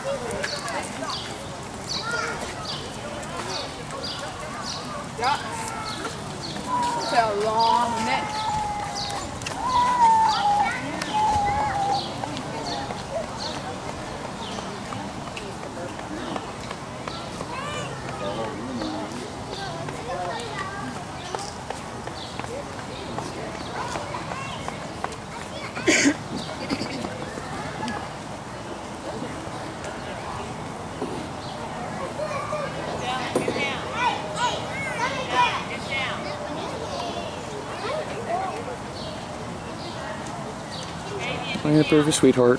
Yeah. It's a long neck. I'm a bit of a sweetheart.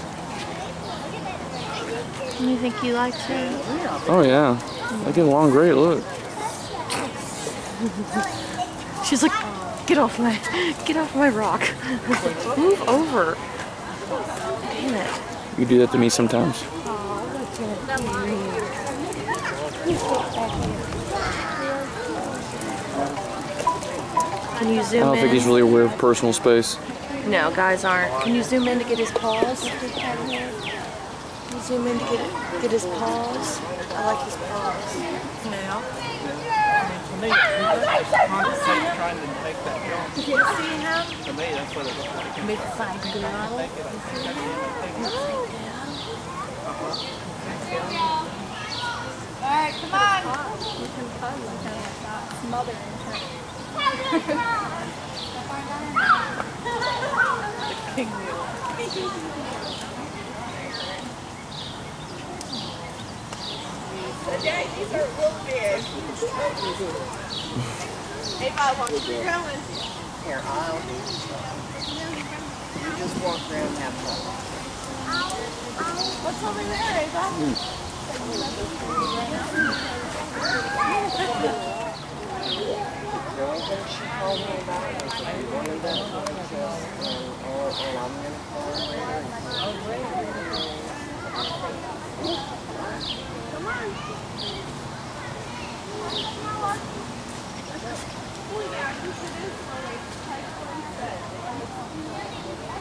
You think you like her? Oh yeah, I get along great. Look. She's like, get off my rock. Move over. Damn it. You do that to me sometimes. Can you zoom in? I don't think he's really aware of personal space. No, guys aren't. Can you zoom in to get his paws? Can you zoom in to get his paws? I like his paws. Now. To me, it's constantly trying to take that jump. Did you see him? To me, that's what it looks like. Mid-sized girl. Alright, come on. You can cuddle him like that. Smother him. King wheel. Dad, these are real big. Hey, Bob, why don't you keep going? Here, I'll do You just walk around and have fun. What's over there, Ava? The only thing she told me about it was that one of them and I'm going to call her later. Come on. Oh, yeah, I think it is really tight.